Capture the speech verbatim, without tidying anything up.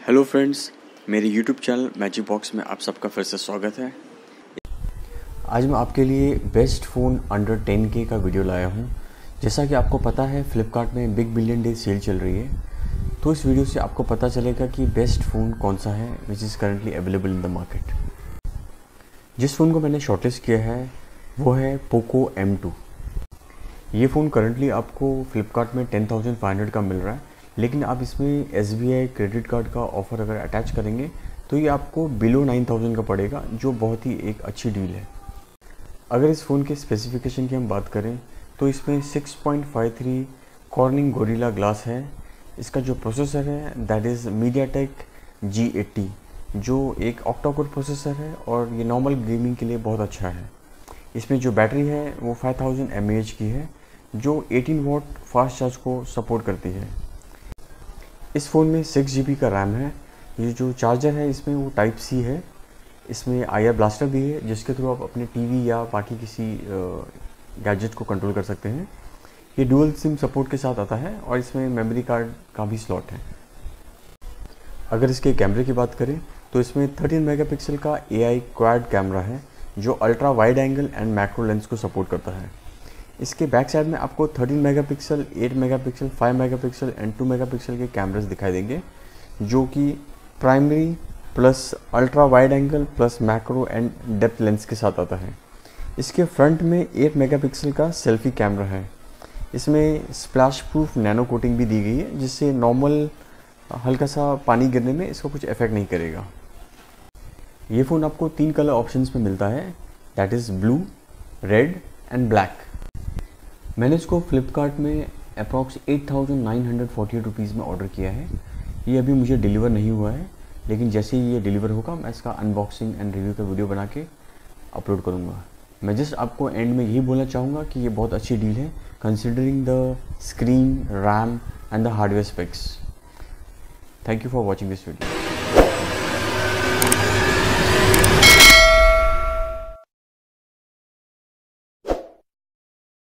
Hello friends, मेरे YouTube channel magic box में आप सबका फिर से स्वागत है। आज मैं आपके लिए बेस्ट फ़ोन अंडर टेन के का वीडियो लाया हूँ। जैसा कि आपको पता है फ्लिपकार्ट में बिग बिलियन डे सेल चल रही है, तो इस वीडियो से आपको पता चलेगा कि बेस्ट फ़ोन कौन सा है which is currently available in the market. जिस फ़ोन को मैंने शॉर्टलिस्ट किया है वो है पोको एम टू। ये फ़ोन करंटली आपको फ्लिपकार्ट में टेन थाउजेंड फाइव हंड्रेड का मिल रहा है, लेकिन आप इसमें S B I credit card का ऑफ़र अगर अटैच करेंगे तो ये आपको बिलो नाइन थाउजेंड का पड़ेगा, जो बहुत ही एक अच्छी डील है। अगर इस फ़ोन के स्पेसिफिकेशन की हम बात करें तो इसमें six point five three Corning Gorilla glass है। इसका जो प्रोसेसर है that is MediaTek G eighty, जो एक ऑक्टा कोर प्रोसेसर है और ये नॉर्मल गेमिंग के लिए बहुत अच्छा है। इसमें जो बैटरी है वो five thousand M A H की है, जो एटीन वॉट फास्ट चार्ज को सपोर्ट करती है। इस फ़ोन में सिक्स जी बी का रैम है। ये जो चार्जर है इसमें वो टाइप सी है। इसमें आई आर ब्लास्टर भी है, जिसके थ्रू आप अपने टीवी या बाकी किसी गैजेट को कंट्रोल कर सकते हैं। ये डुअल सिम सपोर्ट के साथ आता है और इसमें मेमोरी कार्ड का भी स्लॉट है। अगर इसके कैमरे की बात करें तो इसमें थर्टीन मेगापिक्सल का ए आई क्वाड कैमरा है, जो ultra wide angle and macro lens को सपोर्ट करता है। इसके बैक साइड में आपको thirteen megapixel, eight megapixel, five megapixel and two megapixel के कैमरास दिखाई देंगे, जो कि primary plus ultra wide angle plus macro and depth lens के साथ आता है। इसके फ्रंट में एट मेगापिक्सल का सेल्फी कैमरा है। इसमें स्प्लैश प्रूफ नैनो कोटिंग भी दी गई है, जिससे नॉर्मल हल्का सा पानी गिरने में इसका कुछ इफेक्ट नहीं करेगा। ये फ़ोन आपको तीन कलर ऑप्शंस में मिलता है, that is blue, red and black. मैंने इसको फ्लिपकार्ट में approx eight thousand nine hundred forty eight rupees में ऑर्डर किया है। ये अभी मुझे डिलीवर नहीं हुआ है, लेकिन जैसे ही ये डिलीवर होगा मैं इसका अनबॉक्सिंग एंड रिव्यू का वीडियो बना के अपलोड करूँगा। मैं जस्ट आपको एंड में यही बोलना चाहूँगा कि ये बहुत अच्छी डील है considering the screen, RAM and the hardware specs. Thank you for watching this video.